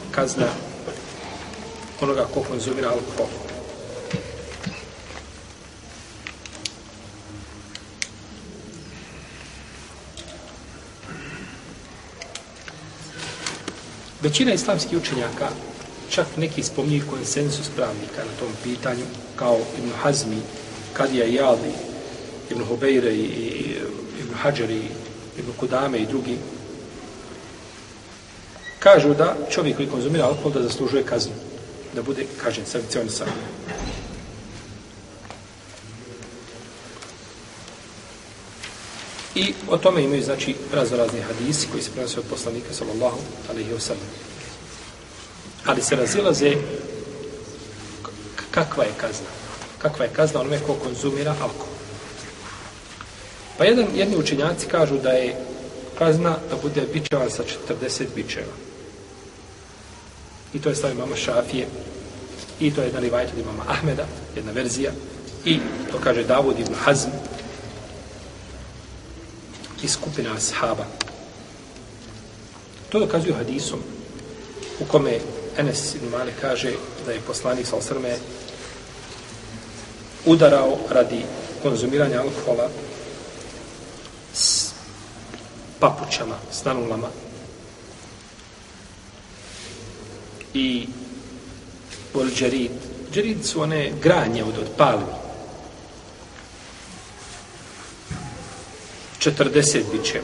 kazna onoga ko konzumira alkohol. Većina islamskih učenjaka, čak neki spominju konsensus pravnika na tom pitanju, kao Ibn Hazmi, Kadija Iyadi, Ibn Hubejre i Ibn Hadžari, Ibn Kudame i drugi, kažu da čovjek koji konzumira alkohol da zaslužuje kaznu, da bude kažnjen, sankcionisan. I o tome imaju, znači, raznorazni hadisi koji se prenose od poslanika, sallallahu alejhi ve sellem. Ali se razilaze kakva je kazna. Kakva je kazna onome ko konzumira alkohol. Pa jedni učenjaci kažu da je kazna da bude bičevan sa 40 bičeva. I to je stav imama Šafije. I to je jedan rivajat od imama Ahmeda, jedna verzija. I to kaže Davud ibn Hazm i skupina ashaba. To dokazuju hadisom u kome Enes ibn Malik kaže da je poslanik sallallahu alejhi ve sellem udarao radi konzumiranja alkohola s papučama, s nanulama i džerid. Džerid su one granje od palmi. 40 bičeva.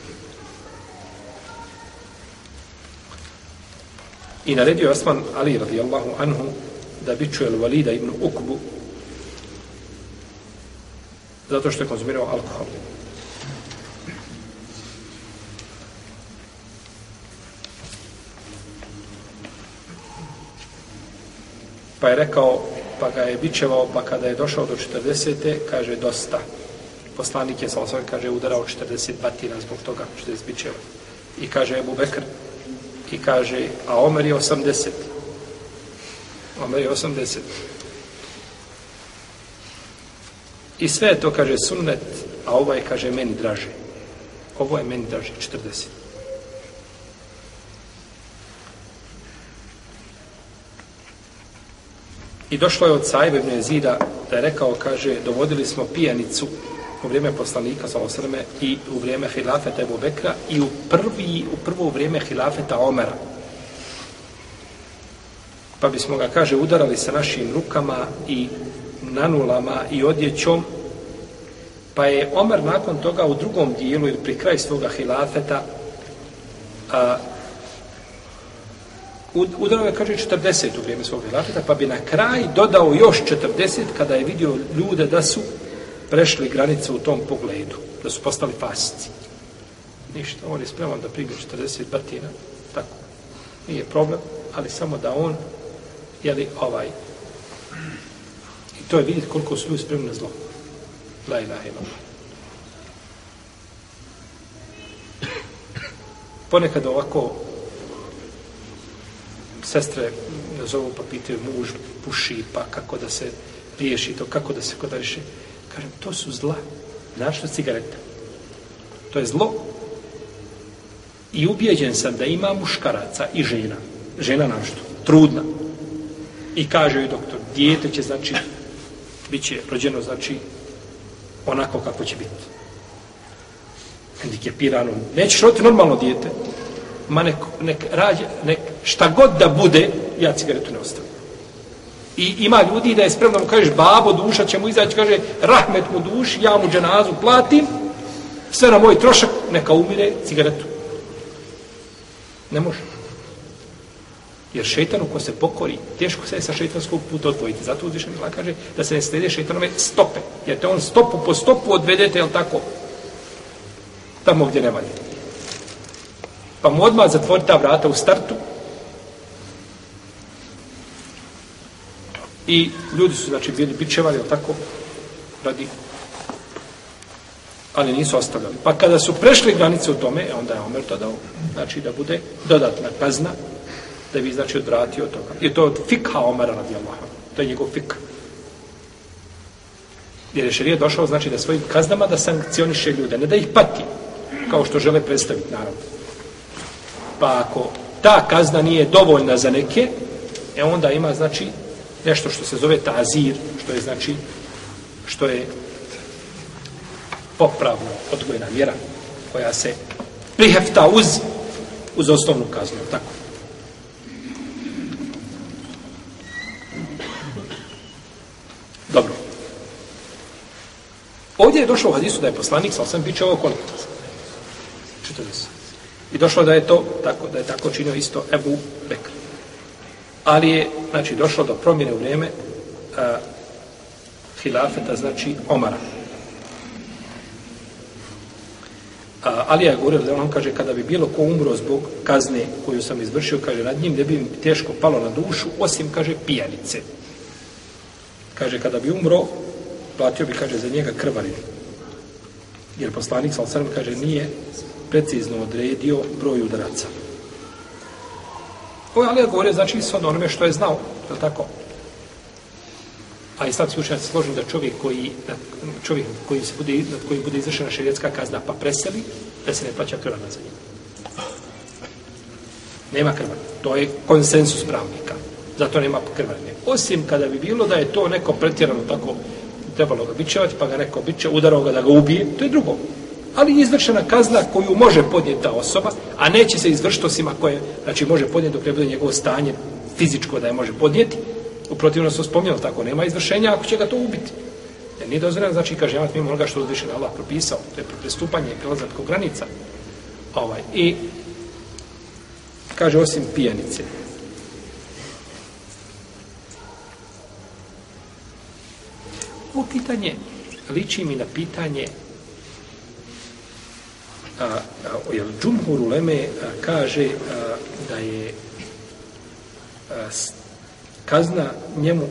I naredio je Osman Ali radijallahu anhu da bičuje Walida ibn Ukbu zato što je konzumirao alkohol. Pa je rekao, pa ga je bičevao, pa kada je došao do 40. kaže dosta. Poslanik je sallallahu alejhi ve sellem kaže udarao 40 batina zbog toga 40 bičeva. I kaže Ebu Bekr i kaže, a Omer je 80. Omer je 80. I sve je to, kaže, sunnet, a ovo je, kaže, meni draže. Ovo je meni draže, 40. I došlo je od Saiba ibn Jezida da je rekao, kaže, dovodili smo pijanicu u vrijeme poslanika, sallallahu alejhi ve selleme, i u vrijeme hilafeta Ebu Bekra i u prvo vrijeme hilafeta Omera. Pa bismo ga, kaže, udarali sa našim rukama i nanulama i odjećom, pa je Omer nakon toga u drugom dijelu ili pri kraju svoga hilafeta udarao je, kaže, 40 u vrijeme svog hilafeta, pa bi na kraj dodao još 40 kada je vidio ljude da su prešli granice u tom pogledu, da su postali fasici. Ništa, on je spreman da primi 40 batina, tako, nije problem, ali samo da on, jeli, i to je vidjeti koliko su ljudi spremni na zlo. La ilaha illallah. Ponekad ovako sestre nazovu pa pitaju muž puši, pa kako da se riješi to, kako da se kodariše. Kažem, to su zla. Znaš što cigareta? To je zlo. I ubijeđen sam da ima muškaraca i žena. Žena našto, trudna. I kaže joj doktor, dijete će, znači, bit će rođeno, znači, onako kako će biti. Hendikepirano. Nećeš roditi normalno dijete. Ma nek šta god da bude, ja cigaretu ne ostavim. I ima ljudi da je spremno mu kažeš, babo, duša će mu izaći, kaže, rahmet mu duši, ja mu dženazu platim, sve na moj trošak, neka umire, cigaretu. Ne može. Jer šejtanu ko se pokori, teško se je sa šejtanskog puta odvojiti. Zato uzvišeni Allah kaže da se ne slijede šejtanove stope. Jer te on stopu po stopu odvedete, jel tako? Tamo gdje ne valje. Pa mu odmah zatvori ta vrata u startu. I ljudi su, znači, bili bičevali, jel tako? Radi. Ali nisu ostavljali. Pa kada su prešli granice u tome, onda je Omer to dao, znači, da bude dodatna kazna, da bi, znači, odvratio od toga. I to od fikha Omera radijallahu anhu. To je njegov fik. Jer je šerijat došao, znači, da svojim kaznama da sankcioniše ljude, ne da ih pati, kao što žele predstaviti, naravno. Pa ako ta kazna nije dovoljna za neke, onda ima, znači, nešto što se zove ta'zir, što je, znači, što je popravno odgojna mjera, koja se prihefta uz osnovnu kaznu, tako. Dobro. Ovdje je došlo u hadisu da je poslanik, sam biće ovo koliko? 40. I došlo da je to tako, da je tako činio isto Ebu Bekr. Ali je, znači, došlo do promjene u vrijeme hilafeta, znači, Omara. Ali je govorio da on kaže, kada bi bilo ko umro zbog kazne koju sam izvršio, kaže, nad njim ne bi mi teško palo na dušu, osim, kaže, pijanice. Kaže, kada bi umro, platio bi, kaže, za njega krvarinu. Jer poslanik, sallallahu kaže, nije precizno odredio broj udaraca. Ovo je Ali govorio, znači, s onome što je znao, je li tako? A islamski učenjaci se složili da čovjek koji se bude, nad kojim bude izvršena šerijatska kazna pa preseli, da se ne plaća krvana za njim. Nema krvana. To je konsensus pravnika. Zato nema krvane. Osim kada bi bilo da je to neko pretjerano tako trebalo ga bičevati, pa ga neko biče, udarao ga da ga ubije, to je drugo. Ali izvršena kazna koju može podnijeti ta osoba, a neće se izvršiti osim ako je, znači može podnijeti dok ne bude njegovo stanje fizičko da je može podnijeti. U protivnom se spominjalo tako, nema izvršenja ako će ga to ubiti. Jer nije dozvoljeno, znači kažnjavati mimo onoga što uzvišen Allah propisao, to je prestupanje i prelazak oko granica. I kaže osim pijanice. Ovo pitanje liči mi na pitanje jer džumhur uleme kaže da je kazna njemu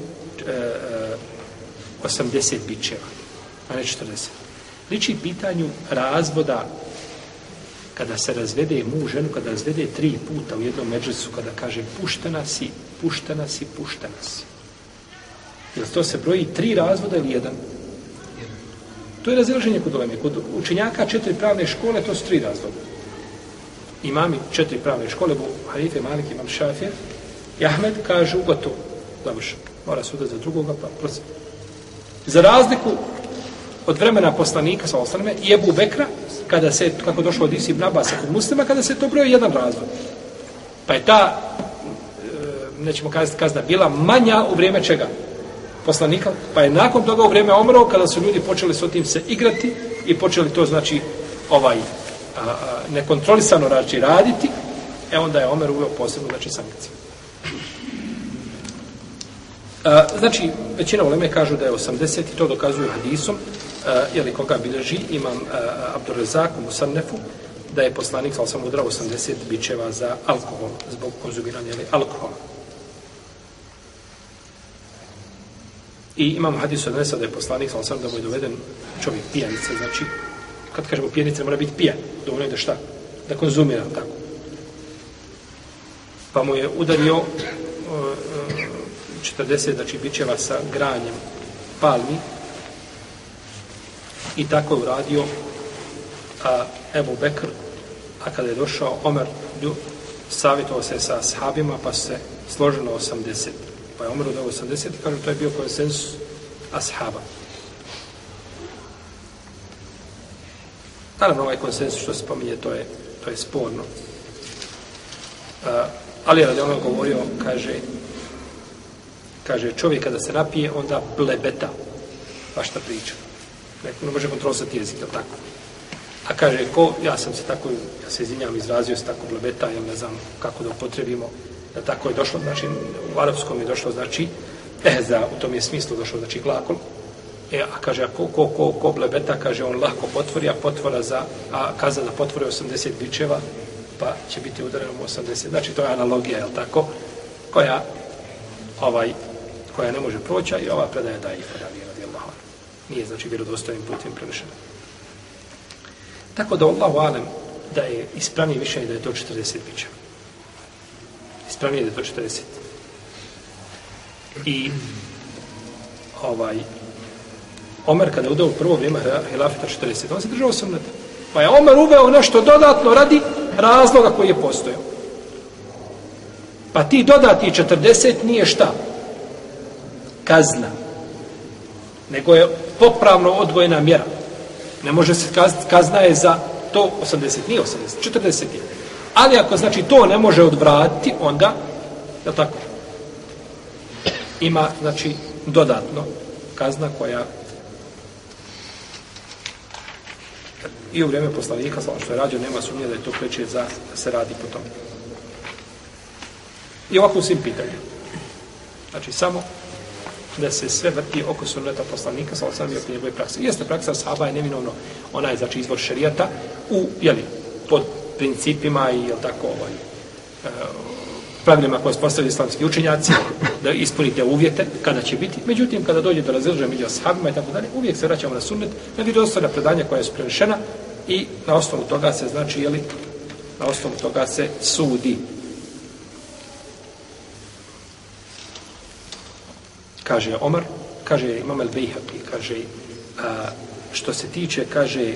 80 bičeva, a ne 40. Liči pitanju razvoda kada se razvede muž ženu, kada razvede 3 puta u jednom medžlisu, kada kaže puštena si, puštena si, puštena si. Jel to se broji 3 razvoda ili 1? To je razilaženje kod uleme. Kod učenjaka 4 pravne škole, to su 3 razvoda. Imami 4 pravne škole, Hanife, Malik, Imam Šafir i Ahmed kažu gotovo. Završeno. Mora se udati za drugoga, pa prosim. Za razliku od vremena poslanika, sallallahu i Ebu Bekra, kada se, kako došlo od Ibn Abasa kod Muslima, kada se to broji 1 razvod. Pa je ta, nećemo kazati kazna, bila manja u vrijeme čega? Poslanika, pa je nakon toga u vrijeme Omerova, kada su ljudi počeli s tim se igrati i počeli to, znači, nekontrolisano raditi, onda je Omer uveo posebno, znači, sankcije. Znači, većina uleme kažu da je 80 i to dokazuju hadisom, jeli koga bilježi imam Abdurrezak u Musannefu, da je poslanik sam udrao 80 bičeva za alkohol, zbog konzumiranja alkohola. I imamo hadis od Enesa da je poslanik sam da mu je doveden čovjek pijanice, znači, kad kažemo pijanice, mora biti pijan, dovoljno je da šta? Da konzumira, tako. Pa mu je udario 40, znači, bičeva sa granjem palmi i tako je uradio Ebu Bekr, a kada je došao Omer, savjetovao se sa ashabima, pa se složilo 80. Pa je Omeru dao 80 i kažu, to je bio konsensus ashaba. Naravno, ovaj konsensus što se spominje, to je sporno. Ali radi ono govorio, kaže, čovjek kada se napije, onda blebeta. Pa šta priča? Neko ne može kontrolisati jezik, tako. A kaže, ja se izvinjam, izrazio se tako blebeta, jer ne znam kako da upotrebimo, da tako je došlo, znači, u arapskom je došlo, znači, u tom je smislu došlo, znači, glakol. A kaže, ko blebeta, kaže, on lahko potvori, a kaza da potvori 80 bičeva, pa će biti udareno u 80. Znači, to je analogija, je li tako, koja ne može proći, i ova predaja daje radijallahu anhu. Nije, znači, vjerodostojnim putem prenešena. Tako da, Allahu alem, da je ispravnije mišljenje da je to 40 bičeva. Ispravnije da je to 40. I Omer kada je udao u prvo vrijeme hilafeta 40, on se držao sunneta. Pa je Omer uveo nešto dodatno radi razloga koji je postojao. Pa ti dodati 40 nije šta? Kazna. Nego je popravno odvojena mjera. Ne može se kazna je za to 80, nije 80, 40 je. Ali ako znači to ne može odvratiti, onda, da tako, ima znači dodatno kazna koja i u vrijeme poslanika, što je rađeno, nema sumnje da je to preče da se radi po tome. I ovako u svim pitanjima. Znači, samo da se sve vrti oko sunneta poslanika, sa osam i oko njegove prakse. Jeste praksa sahaba je neminovno, ona je znači izvor šerijata u, jeli, pod principima i, jel tako, pravilima koje su postavili islamski učenjaci, da ispunite uvjete kada će biti. Međutim, kada dođe do razilaženja među ashabima i tako dalje, uvijek se vraćamo na sunnet, na vjerodostojna predanja koja su prenešena i na osnovu toga se, znači, jeli, na osnovu toga se sudi. Kaže Omar, kaže Imam el-Bejhaqi, kaže, što se tiče, kaže,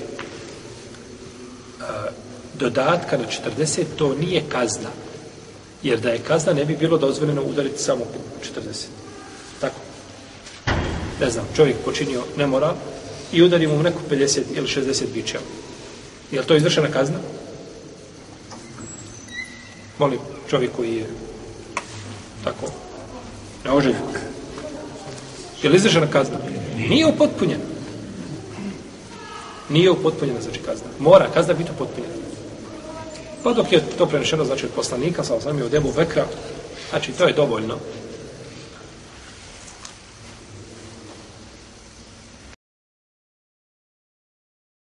dodatka na 40, to nije kazna. Jer da je kazna, ne bi bilo dozvoljeno udariti samo 40. Tako. Ne znam, čovjek počinio nemoral i udari mu neko 50 ili 60 bičeva. Je li to izvršena kazna? Molim, čovjek koji je tako neoželjen. Je li izvršena kazna? Nije upotpunjena. Nije upotpunjena, znači kazna. Mora kazna biti upotpunjena. Pa dok je to prenešeno, znači od poslanika, sa osam i od Ebu Bekra, znači to je dovoljno